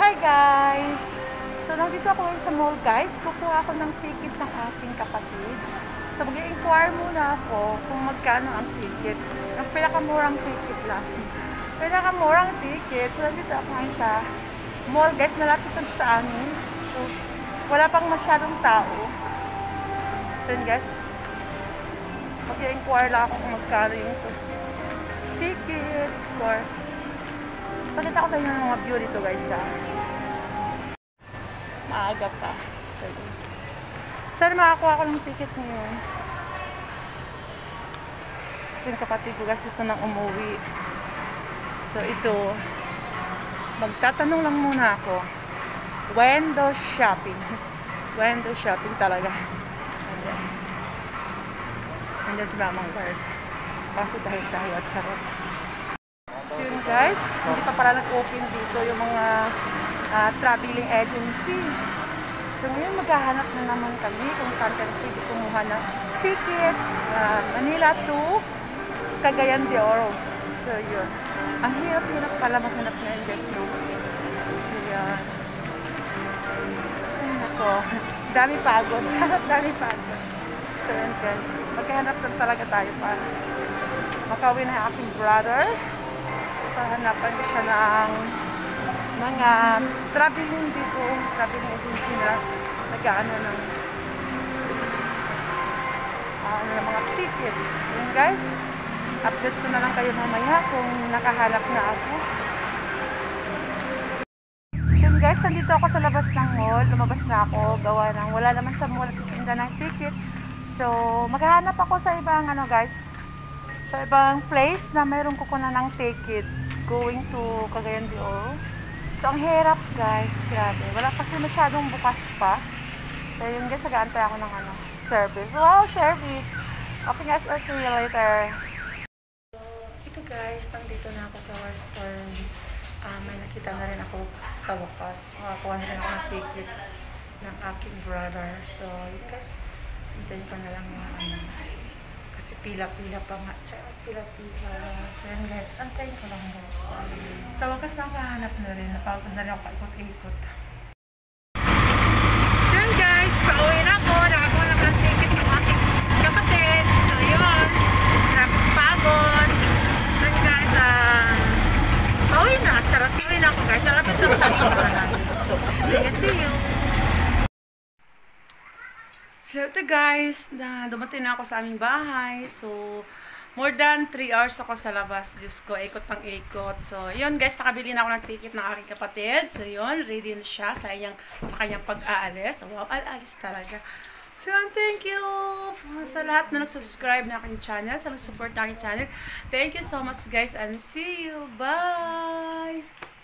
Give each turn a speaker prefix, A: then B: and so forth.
A: Hi guys! So nandito ako ngayon sa mall guys. Kukuha ako ng ticket ng aking kapatid. So mag-i-inquire muna ako kung magkano ang ticket. Ang pinakamurang ticket lang. Pinakamurang ticket. So nandito ako ngayon sa mall guys. Malapit na sa amin. So wala pang masyadong tao. So yun guys. Mag-i-inquire lang ako kung magkano yung ticket. Of course. Pakita ko sa inyo ng mga view dito guys ha. Maaga pa. So, sana makakuha ko ng ticket ngayon. Kasi yung kapatid ko guys gusto nang umuwi. So ito, magtatanong lang muna ako. Window shopping. Window shopping talaga. Andyan si Mamang Guard. Kaso dahil tayo at charot. So yun guys, hindi pa pala nag-open dito yung mga traveling agency. So ngayon maghahanap na naman kami kung saan kami pwede kumuha ng ticket. Manila to Cagayan de Oro. So yun. Ang hirap-hirap pala maghanap na yung guys no. So yun. Ay nako. Dami pagod. Charot, dami pagod. So yun guys. Maghahanap na talaga tayo para makawin ng aking brother. So hanapan ko siya ng mga traveling dito, traveling agency na nag-ano ng mga ticket. So yun guys, update ko na lang kayo mamaya kung nakahanap na ako. So yun guys, nandito ako sa labas ng mall, lumabas na ako, gawa ng wala naman sa mall titinda ng ticket. So maghahanap ako sa ibang ano guys, sa ibang place na mayroong kukunan ng ticket going to Cagayan de Oro. So, ang hirap guys. Grabe. Wala kasi masyadong bukas pa. So, yun guys, nag-aantay ako ng ano, service. Wow, service! Okay guys, I'll see you later. So, ito guys, nandito na ako sa Western. May nakita na rin ako sa wakas. Makakuha na rin ako ng ticket ng aking brother. So, yun guys, hintayin ko na lang yung ano. Kasi pila-pila pa nga. Pila-pila. So yun guys, antayin ko lang guys. Sa wakas nakahanap na rin. Napagod na rin ako paikot-ikot. So yun guys, pauwi na ako. Nakakuha na ng ticket ng aking kapatid. So yun, pagod. So yun guys, pauwi na. Charot, pauwi na ako guys. Nalapit lang sa aking bahay. Sige, see you. So ito guys, dumating na ako sa aming bahay. So, more than 3 hours ako sa labas. Diyos ko, ikot pang ikot. So, yun guys, nakabili na ako ng ticket ng aking kapatid. So, yun, ready na siya sa kanyang pag-aalis. Wow, aalis talaga. So, yun, thank you sa lahat na nag-subscribe na aking channel, sa nag-support na aking channel. Thank you so much guys and see you. Bye!